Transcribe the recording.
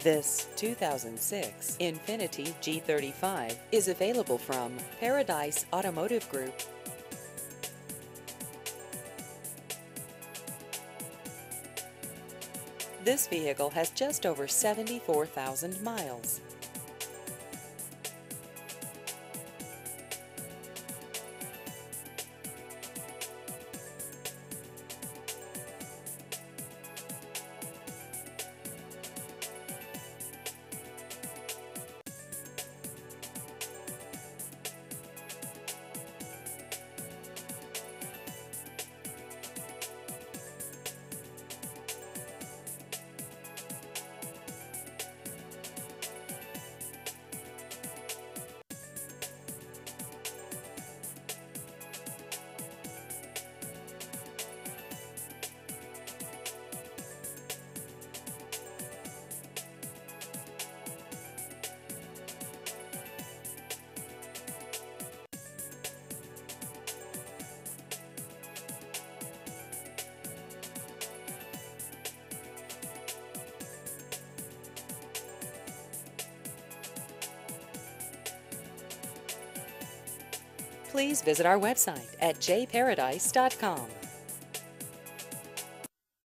This 2006 Infiniti G35 is available from Paradise Automotive Group. This vehicle has just over 74,000 miles. Please visit our website at jparadise.com.